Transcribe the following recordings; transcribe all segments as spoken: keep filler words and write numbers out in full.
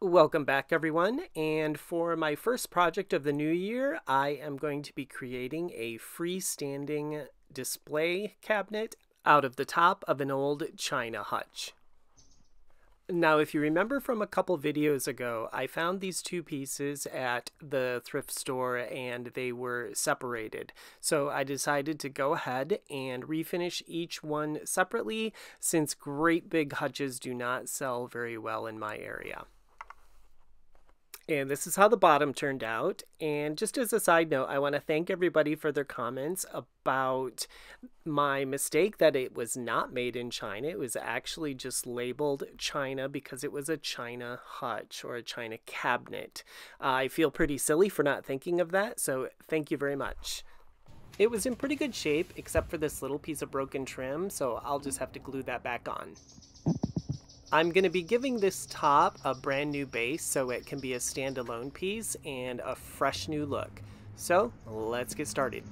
Welcome back, everyone, and for my first project of the new year, I am going to be creating a freestanding display cabinet out of the top of an old china hutch. Now, if you remember from a couple videos ago, I found these two pieces at the thrift store and they were separated. So I decided to go ahead and refinish each one separately since great big hutches do not sell very well in my area. And this is how the bottom turned out. And just as a side note, I want to thank everybody for their comments about my mistake that it was not made in China. It was actually just labeled China because it was a China hutch or a China cabinet. Uh, I feel pretty silly for not thinking of that, so thank you very much. It was in pretty good shape except for this little piece of broken trim, so I'll just have to glue that back on. I'm going to be giving this top a brand new base so it can be a standalone piece and a fresh new look. So let's get started.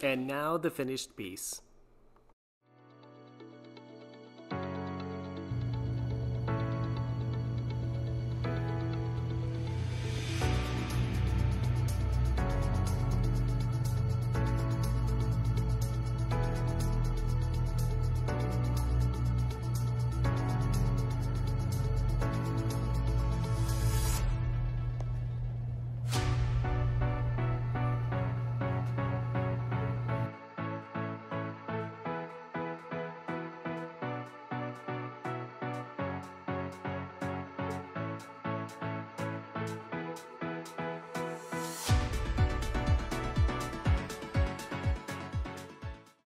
And now the finished piece.